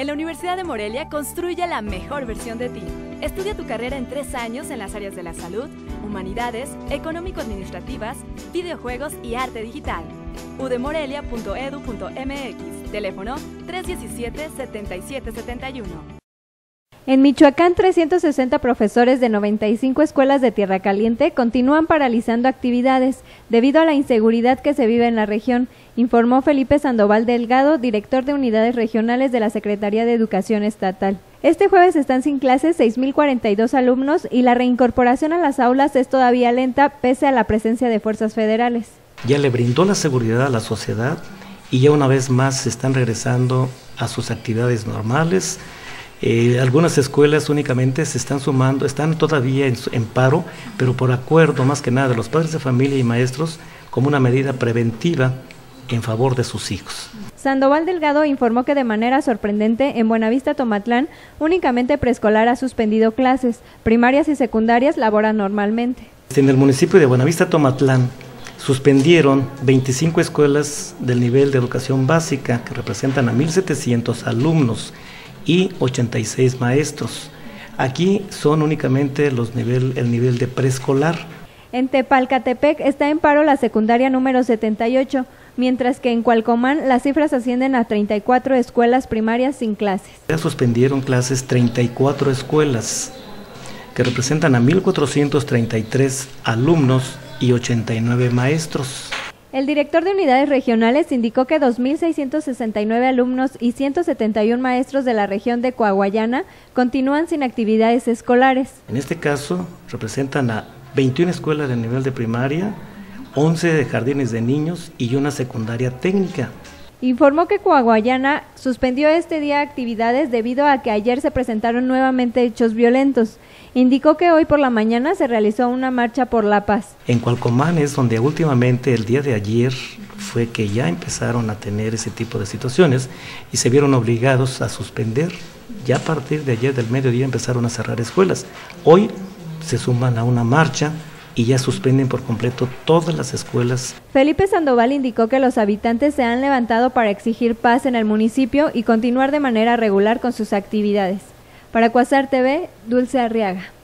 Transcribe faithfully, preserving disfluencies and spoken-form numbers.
En la Universidad de Morelia construye la mejor versión de ti. Estudia tu carrera en tres años en las áreas de la salud, humanidades, económico-administrativas, videojuegos y arte digital. u d morelia punto e d u punto m x, teléfono tres uno siete, siete siete siete uno. En Michoacán, trescientos sesenta profesores de noventa y cinco escuelas de Tierra Caliente continúan paralizando actividades debido a la inseguridad que se vive en la región, informó Felipe Sandoval Delgado, director de Unidades Regionales de la Secretaría de Educación Estatal. Este jueves están sin clases seis mil cuarenta y dos alumnos y la reincorporación a las aulas es todavía lenta pese a la presencia de fuerzas federales. Ya le brindó la seguridad a la sociedad y ya una vez más se están regresando a sus actividades normales. Eh, algunas escuelas únicamente se están sumando, están todavía en, en paro, pero por acuerdo más que nada de los padres de familia y maestros como una medida preventiva en favor de sus hijos. Sandoval Delgado informó que de manera sorprendente en Buenavista Tomatlán únicamente preescolar ha suspendido clases, primarias y secundarias laboran normalmente. En el municipio de Buenavista Tomatlán suspendieron veinticinco escuelas del nivel de educación básica que representan a mil setecientos alumnos y ochenta y seis maestros. Aquí son únicamente los nivel, el nivel de preescolar. En Tepalcatepec está en paro la secundaria número setenta y ocho, mientras que en Cualcomán las cifras ascienden a treinta y cuatro escuelas primarias sin clases. Ya suspendieron clases treinta y cuatro escuelas, que representan a mil cuatrocientos treinta y tres alumnos y ochenta y nueve maestros. El director de Unidades Regionales indicó que dos mil seiscientos sesenta y nueve alumnos y ciento setenta y uno maestros de la región de Coahuayana continúan sin actividades escolares. En este caso representan a veintiuna escuelas de nivel de primaria, once de jardines de niños y una secundaria técnica. Informó que Coahuayana suspendió este día actividades debido a que ayer se presentaron nuevamente hechos violentos. Indicó que hoy por la mañana se realizó una marcha por la paz. En Cualcomán es donde últimamente el día de ayer fue que ya empezaron a tener ese tipo de situaciones y se vieron obligados a suspender. Ya a partir de ayer del mediodía empezaron a cerrar escuelas. Hoy se suman a una marcha y ya suspenden por completo todas las escuelas. Felipe Sandoval indicó que los habitantes se han levantado para exigir paz en el municipio y continuar de manera regular con sus actividades. Para Cuasar T V, Dulce Arriaga.